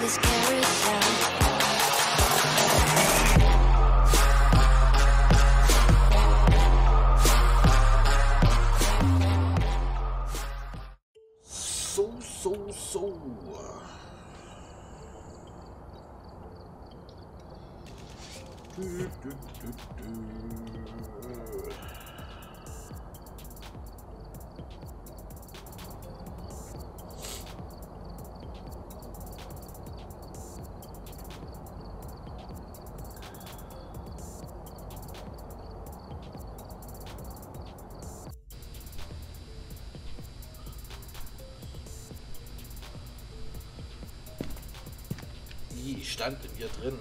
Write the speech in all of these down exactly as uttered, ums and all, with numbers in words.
this carousel. So, so, so. Du, du, du, du. Ich stand in ihr drin.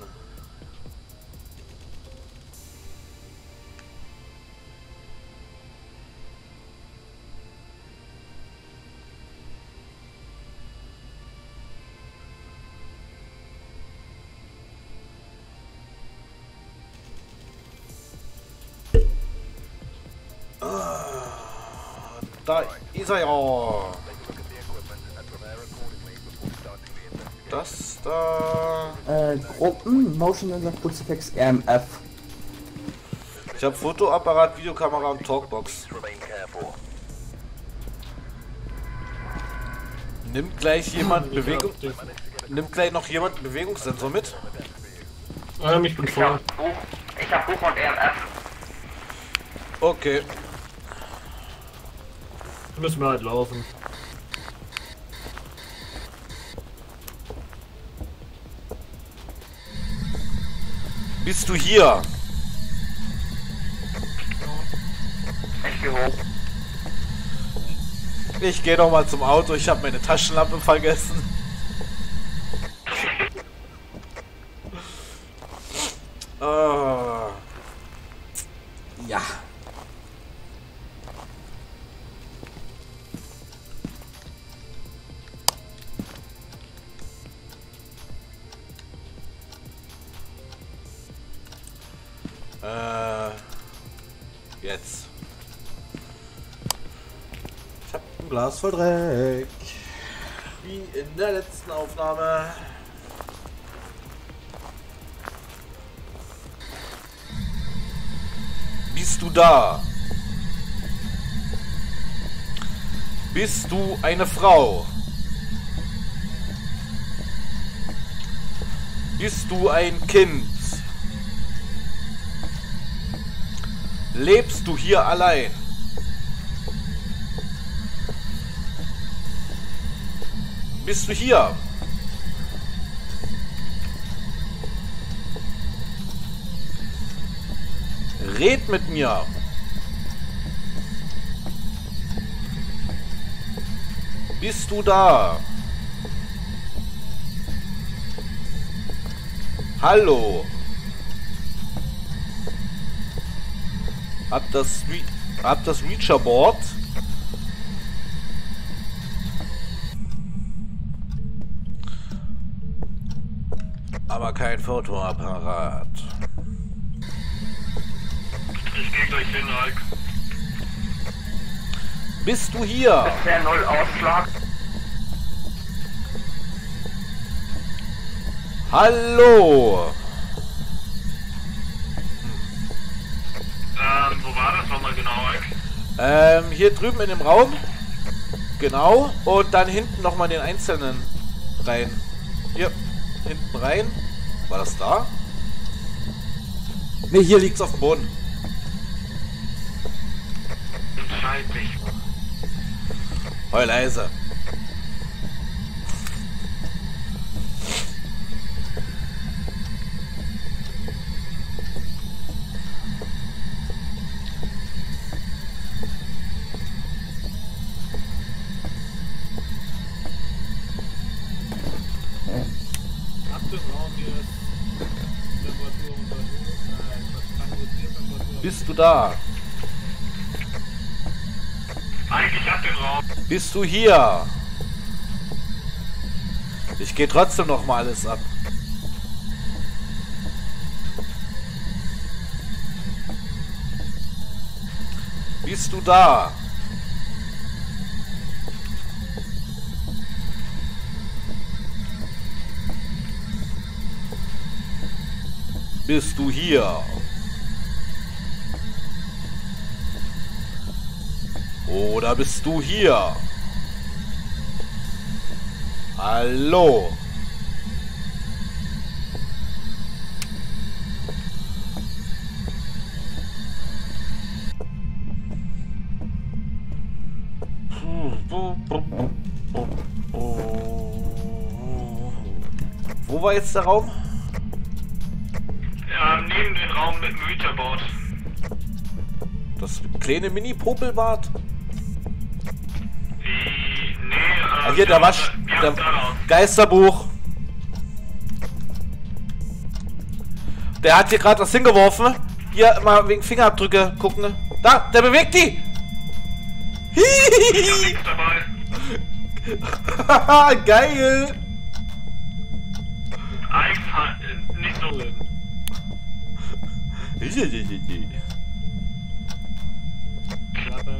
Ah, da ist er ja. Das da. Äh, Gruppen, Motion Sensor, Crucifix, R M F. Ich habe Fotoapparat, Videokamera und Talkbox. Nimmt gleich jemand Bewegung. Nimmt gleich noch jemand einen Bewegungssensor mit? Ähm, ich bin Ich voll. hab Buch, ich hab Buch und R M F. Okay. Müssen wir halt laufen. Bist du hier? Ich geh hoch. Ich gehe noch mal zum Auto. Ich habe meine Taschenlampe vergessen. Ah. Ja. Äh, jetzt. Ich hab ein Glas voll Dreck. Wie in der letzten Aufnahme. Bist du da? Bist du eine Frau? Bist du ein Kind? Lebst du hier allein? Bist du hier? Red mit mir. Bist du da? Hallo. Hab das, Re hab das Reacher-Board. Aber kein Fotoapparat. Ich geh gleich hin, Ike. Bist du hier? Bisher null Ausschlag. Hallo. Ähm, wo war das nochmal genau, Ike? Ähm, hier drüben in dem Raum. Genau. Und dann hinten nochmal den einzelnen rein. Hier, hinten rein. War das da? Ne, hier liegt's auf dem Boden. Entscheid dich. Heul leise. Ab dem Raum hier ist Temperatur untersucht. Nein, was kann Temperatur? Bist du da? Eigentlich ab dem Raum. Bist du hier? Ich gehe trotzdem noch mal alles ab. Bist du da? Bist du hier? Oder bist du hier? Hallo? Wo war jetzt der Raum? Ja, neben den Raum mit dem Hüterboard. Das kleine Mini-Popelbad? Nee, äh, Ah, hier, der Wasch... Der Geisterbuch. Der hat hier gerade was hingeworfen. Hier, mal wegen Fingerabdrücke gucken. Da, der bewegt die! Ich hab nichts dabei. Geil! Einfach nicht so. Klappe.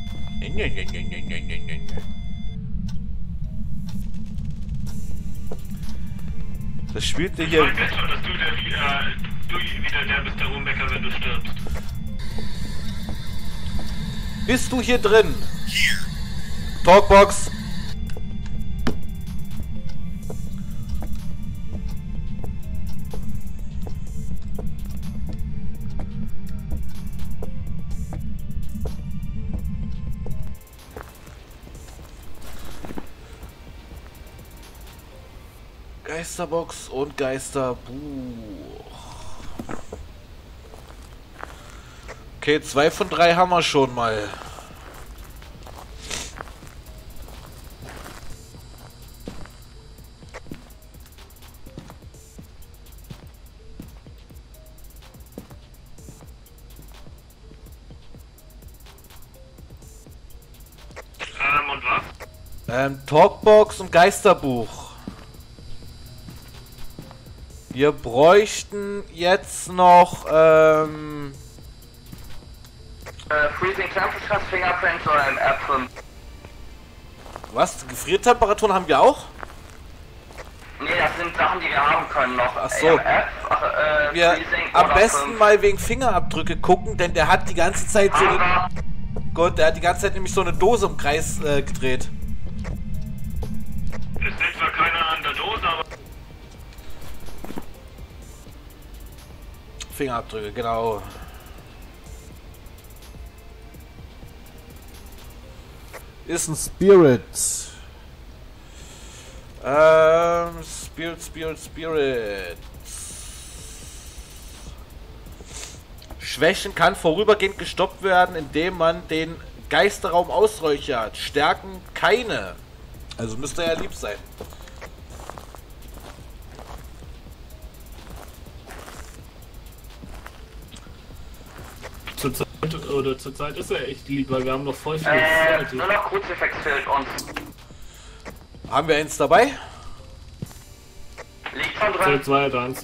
Das spielt dir Ich hier. weiß jetzt schon, dass du, der, äh, du wieder der bist, der Rumbecker, wenn du stirbst. Bist du hier drin? Talkbox. Geisterbox und Geisterbuch. Okay, zwei von drei haben wir schon mal. Ähm, und was? Ähm, Talkbox und Geisterbuch. Wir bräuchten jetzt noch, ähm... Äh, Freezing Temperatures, Fingerprints oder M F fünf? Was? Gefriertemperaturen haben wir auch? Nee, das sind Sachen, die wir haben können noch. Ach so. M F, äh, Wir Freezing am oder besten fünf. mal wegen Fingerabdrücke gucken, denn der hat die ganze Zeit so eine... Aber Gott, der hat die ganze Zeit nämlich so eine Dose im Kreis äh, gedreht. Es sind zwar keine an der Dose, aber... Fingerabdrücke, genau. Ist ein Spirit. Ähm, Spirit, Spirit, Spirit. Schwächen kann vorübergehend gestoppt werden, indem man den Geisterraum ausräuchert. Stärken keine. Also müsste er ja lieb sein. Zurzeit, oder zurzeit ist er echt lieb, weil wir haben noch voll viel äh, Zeit. nur noch Kruzifix fehlt uns. Haben wir eins dabei? Liegt schon C drin. zwei eins.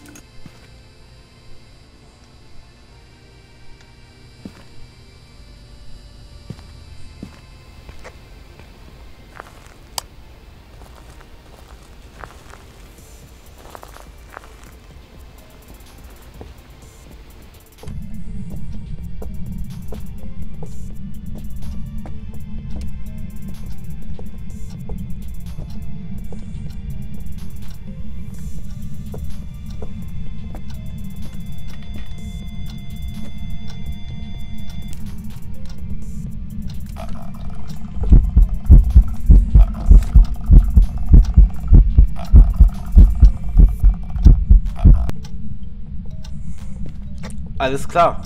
Alles klar.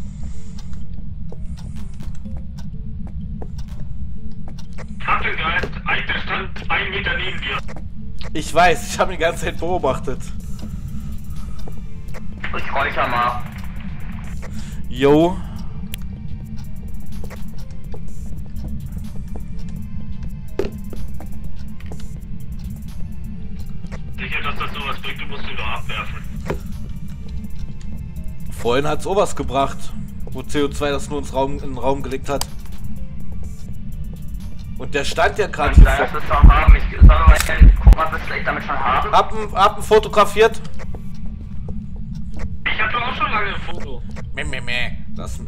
Hab den Geist, ein- der stand einen Meter neben dir. Ich weiß, ich habe ihn die ganze Zeit beobachtet. Ich räucher mal. Jo. Sicher, dass das sowas bringt, du musst ihn doch abwerfen. Vorhin hat's auch was gebracht, wo C O zwei das nur ins Raum, in den Raum gelegt hat. Und der stand ja gerade Kann hier sein, vor. dass wir es schon haben. Ich soll mal gucken, was wir vielleicht damit schon haben. Hab ihn, hab ihn fotografiert. Ich hab auch schon lange ein Foto. Meh, meh, meh. Das...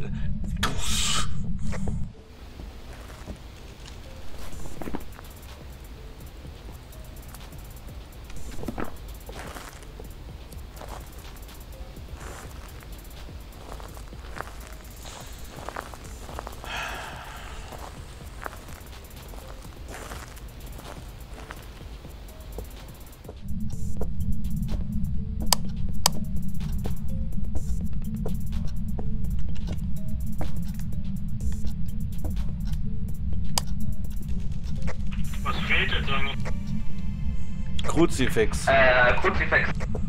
Was fehlt jetzt eigentlich? Kruzifix. Äh, Kruzifix.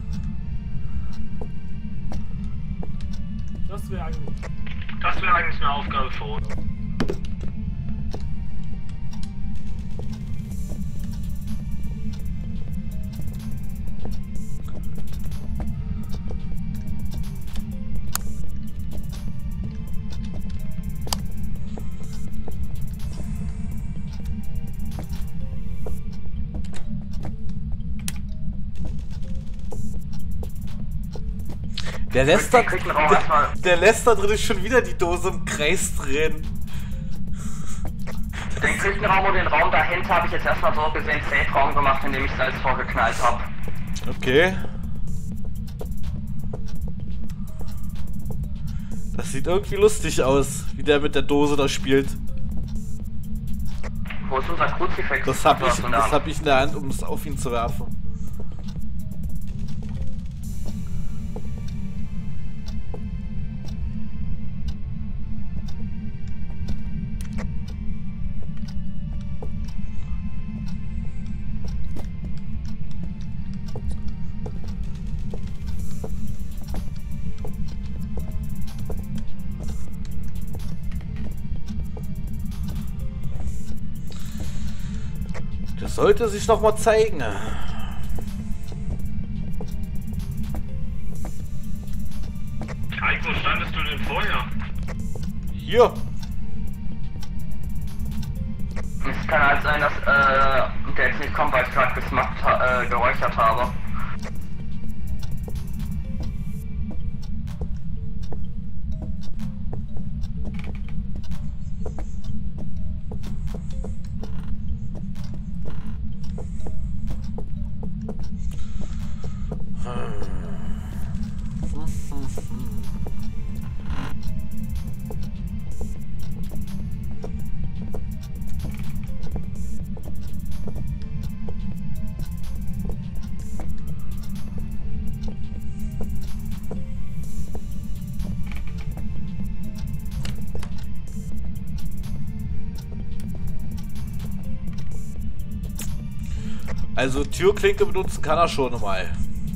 Das wäre eigentlich... Das wäre eigentlich eine Aufgabe für uns. Der lässt da, Den Küchenraum der, erstmal. der lässt da drin schon wieder die Dose im Kreis drehen. Den Küchenraum und den Raum dahinter habe ich jetzt erstmal so gesehen Safe-Raum gemacht, in dem ich Salz vorgeknallt habe. Okay. Das sieht irgendwie lustig aus, wie der mit der Dose da spielt. Wo ist unser Kruzifix? Das hab Was ich, hast du in der das Hand? hab ich in der Hand, um es auf ihn zu werfen. Das sollte sich noch mal zeigen. Ike, wo standest du denn vorher? Hier. Es kann halt sein, dass äh, der jetzt nicht kommt, weil ich gerade gesmackt, ha äh, geräuchert habe. Also Türklinke benutzen kann er schon mal.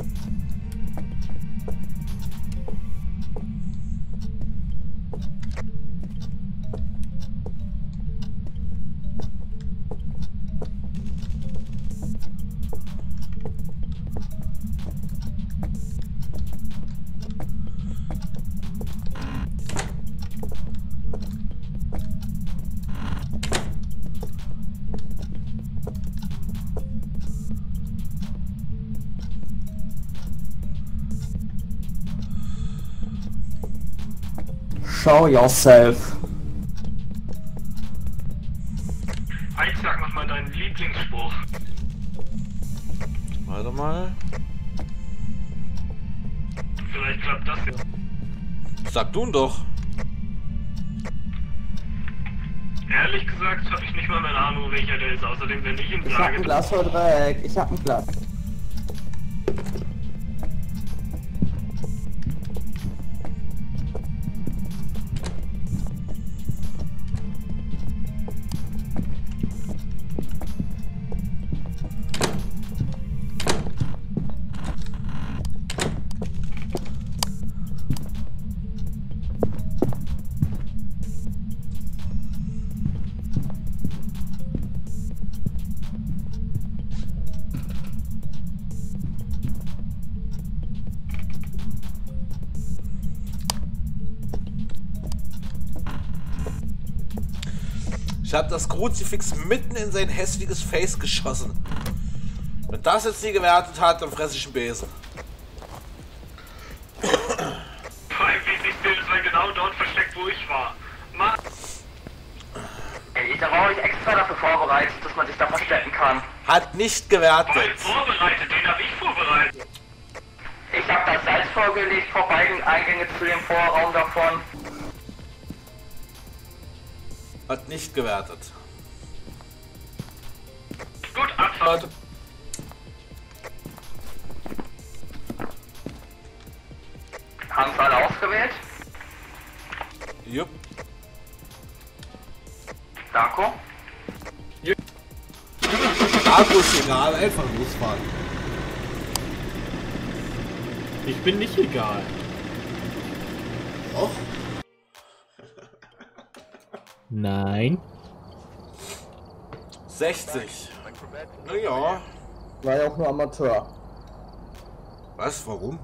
Show yourself. Ike, sag noch mal deinen Lieblingsspruch. Warte mal. Vielleicht klappt das ja. Sag du ihn doch. Ehrlich gesagt habe ich nicht mal mehr eine Ahnung, welcher der ist. Außerdem, wenn ich ihn Ich hab sage... ein Glas voll Dreck. Ich hab ein Glas. Ich habe das Kruzifix mitten in sein hässliches Face geschossen. Wenn das jetzt nie gewertet hat, dann fresse ich einen Besen. durch war. Mann. Ey, da war ich extra dafür vorbereitet, dass man sich da verstecken kann. Hat nicht gewertet. Voll vorbereitet, den hab ich vorbereitet. Ich hab das Salz vorgelegt vor beiden Eingänge zu dem Vorraum davon. Hat nicht gewertet. Gut, Abfahrt. Haben Sie alle ausgewählt? Jupp. Darko? Akku ist egal, einfach losfahren. Ich bin nicht egal. Och. Nein. sechzig. Naja. War ja auch nur Amateur. Was? Warum?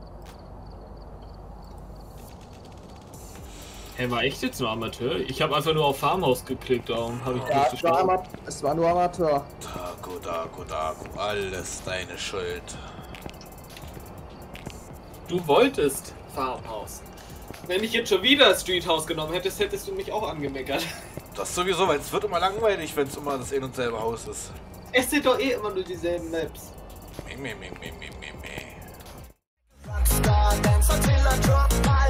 Hey, war echt jetzt nur Amateur? Ich habe einfach nur auf Farmhaus geklickt, darum habe ich Ja, nicht es war, geschaut. Ama es war nur Amateur. Dago, Dago, Dago. Alles deine Schuld. Du wolltest Farmhaus. Wenn ich jetzt schon wieder Street House genommen hättest, hättest du mich auch angemeckert. Das sowieso, weil es wird immer langweilig, wenn es immer das ein und selbe Haus ist. Es sind doch eh immer nur dieselben Maps. Me, me, me, me, me, me, me. Rockstar, dance until I drop my